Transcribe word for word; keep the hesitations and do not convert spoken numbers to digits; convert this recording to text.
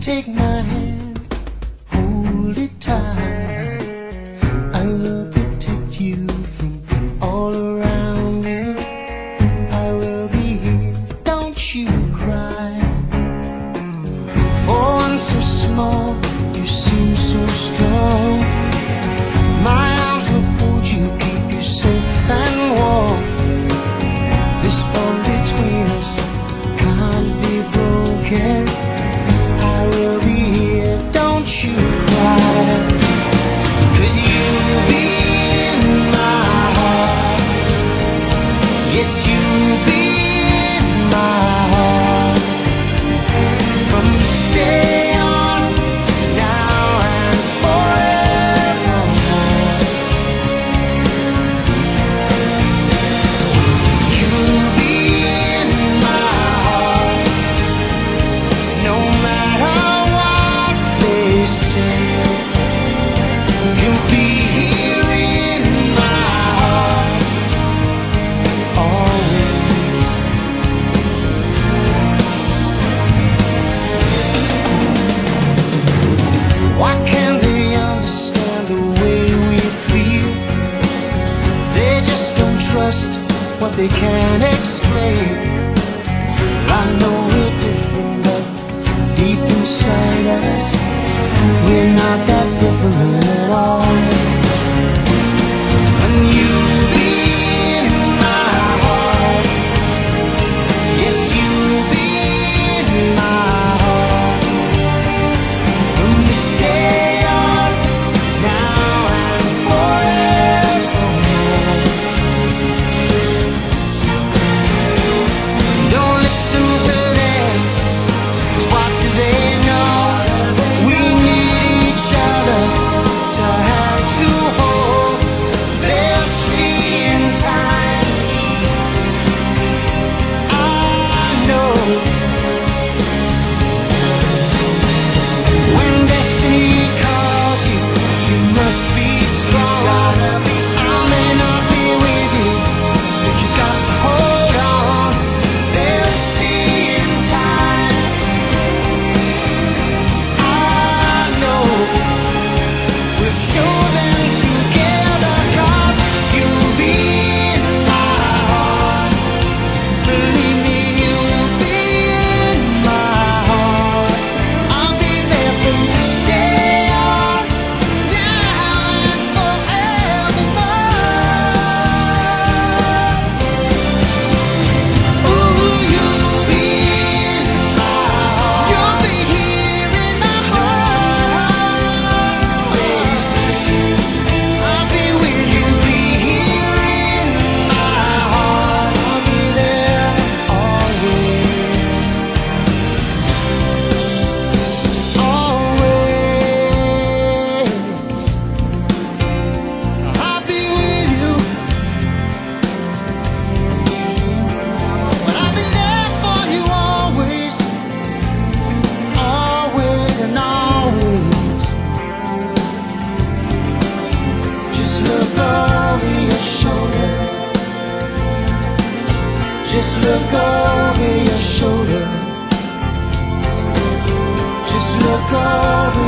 Take my hand, hold it tight. I will protect you from all around you. I will be here, don't you cry. For one so small, you seem so strong. My arms will hold you, keep you safe and warm. This bond between us can't be broken. I will be here, don't you cry. 'Cause you'll be in my heart. Yes, you'll be in my heart. From this day on, now and forevermore. You'll be in my heart. No matter what they say, you'll be here in my heart always. Why can't they understand the way we feel? They just don't trust what they can't explain. I know we're different, but deep inside us, we're not that different at all. And you'll be in my heart. Yes, you'll be in my heart. From this day on, now and forevermore. Don't listen to them, 'cause what do they know? We need each other to have to hold. They'll see in time, I know. When destiny calls you, you must be strong. I may not be with you, but you got to hold on. They'll see in time, I know. We'll show them together, 'cause you'll be in my heart. Believe me, you'll be in my heart. I'll be there from this day on, now and forevermore. Ooh, you'll be in my heart. You'll be here in my heart always. I'll be with you, be here in my heart. I'll be there always, always. I'll be with you, but I'll be there for you always, always and always. Just look over your shoulder. Just look over your shoulder. Just look over